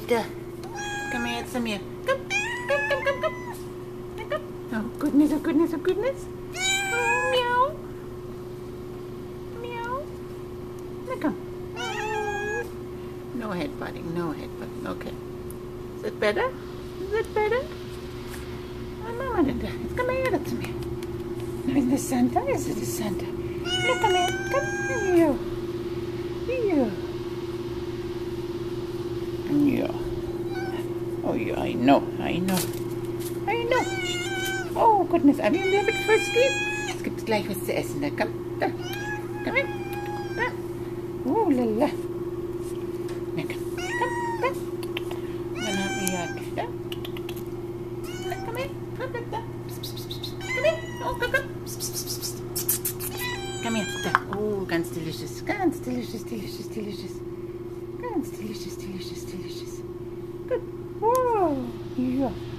da. Come here, some here. Come. Oh goodness, oh goodness, oh goodness. Oh, meow. Meow. Now come. No headbutting, no headbutting. Okay. Is that better? Is that better? Oh, Mama did that. Come here, come here. No, is this Santa? Is it Santa? No, come here. Come here. Here. Yeah. Oh yeah, I know. Oh goodness, are wir mit Frühstück? Es gibt gleich was zu essen. Da, komm, da. Komm her. Da. Oh lala. Na komm, da. Dann haben wir ja, da. Na, komm her. Komm da. Komm her. Oh, komm. Komm her, da. Oh, ganz delicious. Ganz delicious. Ganz delicious. Good. Wow. Ja.